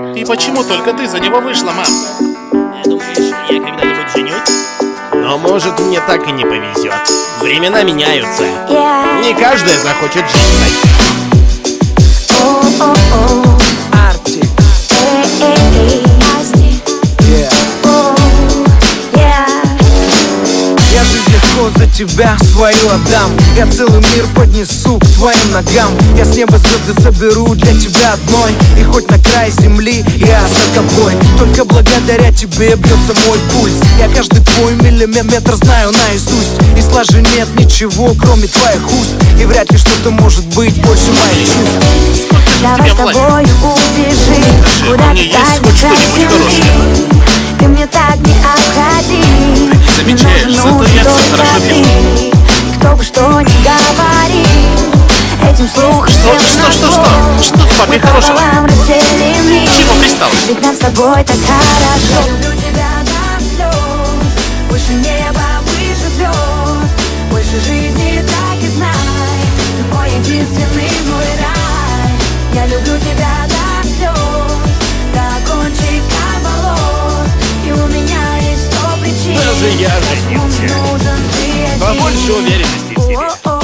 И почему только ты за него вышла, мам? Думаешь, я когда-нибудь женюсь? Но может мне так и не повезет. Времена меняются. Не каждая захочет жить с таким. Арти. Я жизнь легко за тебя свою отдам. Я целый мир поднесу к твоим ногам. Я с неба звезды соберу для тебя одной. И хоть на край земли я за тобой. Только благодаря тебе бьется мой пульс. Я каждый твой миллиметр знаю наизусть. И слажи нет ничего, кроме твоих уст. И вряд ли что-то может быть больше моих чувств. Давай с тобой убежим, куда ты так не красивый. Ты мне так необходим. Замечаешь, зато я все хорошо делаю. Кто бы что ни говорил, этим слухом Что с папой хорошего? Чего пристал? Ведь нам с тобой так хорошо. Я люблю тебя до слез. Выше неба, выше звезд. Больше жизни так и знай. Ты мой единственный, мой рай. Я люблю тебя до слез, до кончика волос. И у меня есть 100 причин. Даже я женился. Нужен ты один. Побольше уверенности в себе.